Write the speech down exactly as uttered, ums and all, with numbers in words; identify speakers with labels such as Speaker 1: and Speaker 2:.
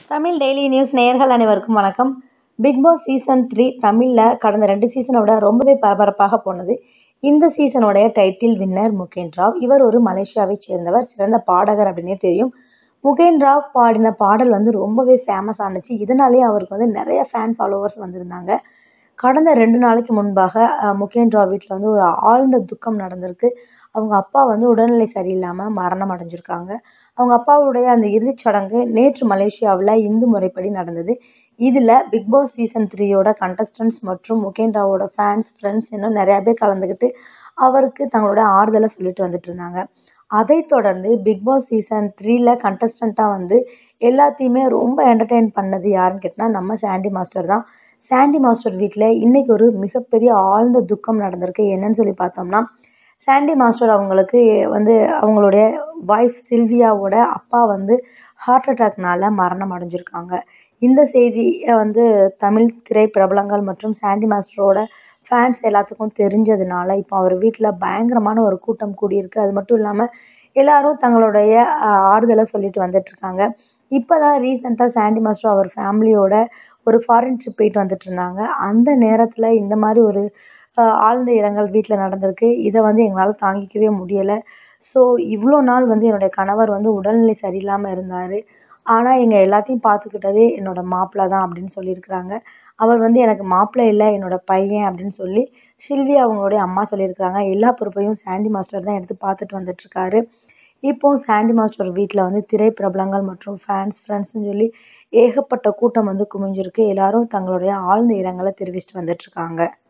Speaker 1: Tamil daily news நேயர்கள் அனைவருக்கும் வணக்கம். பிக் பாஸ் சீசன் த்ரீ தமிழில் கடந்த ரெண்டு சீசனோட ரொம்பவே பரபரப்பாக போனது. இந்த சீசனோடைய டைட்டில் வின்னர் முகேன் ராவ். இவர் ஒரு மலேசியாவை சேர்ந்தவர், சிறந்த பாடகர் அப்படின்னே தெரியும். முகேன் ராவ் பாடின பாடல் வந்து ரொம்பவே ஃபேமஸ் ஆனிச்சு. இதனாலேயே அவருக்கு வந்து நிறைய ஃபேன் ஃபாலோவர்ஸ் வந்திருந்தாங்க. கடந்த ரெண்டு நாளைக்கு முன்பாக முகேன் ராவ் வீட்டில் வந்து ஒரு ஆழ்ந்த துக்கம் நடந்திருக்கு. அவங்க அப்பா வந்து உடல்நிலை சரியில்லாமல் மரணம் அடைஞ்சிருக்காங்க. அவங்க அப்பாவுடைய அந்த இறுதிச் சடங்கு நேற்று மலேசியாவில் இந்து முறைப்படி நடந்தது. இதில் பிக் பாஸ் சீசன் த்ரீயோட கண்டஸ்டன்ட்ஸ் மற்றும் முகேன் ராவோட ஃபேன்ஸ் ஃப்ரெண்ட்ஸ் இன்னும் நிறையா பேர் கலந்துக்கிட்டு அவருக்கு தங்களோட ஆறுதலை சொல்லிட்டு வந்துட்டு இருந்தாங்க. அதை தொடர்ந்து பிக் பாஸ் சீசன் த்ரீல கண்டஸ்டண்ட்டாக வந்து எல்லாத்தையுமே ரொம்ப என்டர்டெயின் பண்ணது யாருன்னு கேட்டால் நம்ம சாண்டி மாஸ்டர் தான். சாண்டி மாஸ்டர் வீட்டில் இன்னைக்கு ஒரு மிகப்பெரிய ஆழ்ந்த துக்கம் நடந்திருக்கு. என்னன்னு சொல்லி பார்த்தோம்னா, சாண்டி மாஸ்டர் அவங்களுக்கு வந்து அவங்களுடைய வைஃப் சில்வியாவோட அப்பா வந்து ஹார்ட் அட்டாக்னால மரணம் அடைஞ்சிருக்காங்க. இந்த செய்தியை வந்து தமிழ் திரை பிரபலங்கள் மற்றும் சாண்டி மாஸ்டரோட ஃபேன்ஸ் எல்லாத்துக்கும் தெரிஞ்சதுனால இப்போ அவர் வீட்டில் பயங்கரமான ஒரு கூட்டம் கூடியிருக்கு. அது மட்டும் இல்லாமல் எல்லாரும் தங்களுடைய ஆறுதலை சொல்லிட்டு வந்துட்டு இருக்காங்க. இப்போ தான் ரீசெண்டாக சாண்டி மாஸ்டர் அவர் ஃபேமிலியோட ஒரு ஃபாரின் ட்ரிப் போயிட்டு வந்துட்டு இருந்தாங்க. அந்த நேரத்தில் இந்த மாதிரி ஒரு ஆழ்ந்த இரங்கல் வீட்டில் நடந்திருக்கு. இதை வந்து எங்களால் தாங்கிக்கவே முடியலை. ஸோ இவ்வளோ நாள் வந்து என்னுடைய கணவர் வந்து உடல்நிலை சரியில்லாமல் இருந்தார். ஆனால் எங்கள் எல்லாத்தையும் பார்த்துக்கிட்டதே என்னோட மாப்பிள்ளை தான் அப்படின்னு சொல்லியிருக்கிறாங்க. அவர் வந்து எனக்கு மாப்பிள்ளை இல்லை, என்னோட பையன் அப்படின்னு சொல்லி சில்வி அவங்களுடைய அம்மா சொல்லியிருக்கிறாங்க. எல்லா பொறுப்பையும் சாண்டி மாஸ்டர் தான் எடுத்து பார்த்துட்டு வந்துட்டுருக்காரு. இப்போ சாண்டி மாஸ்டர் வீட்டில் வந்து திரை பிரபலங்கள் மற்றும் ஃபேன்ஸ் ஃப்ரெண்ட்ஸ்னு சொல்லி ஏகப்பட்ட கூட்டம் வந்து குமிஞ்சிருக்கு. எல்லாரும் தங்களுடைய ஆழ்ந்த இரங்கலை தெரிவிச்சுட்டு வந்துட்டுருக்காங்க.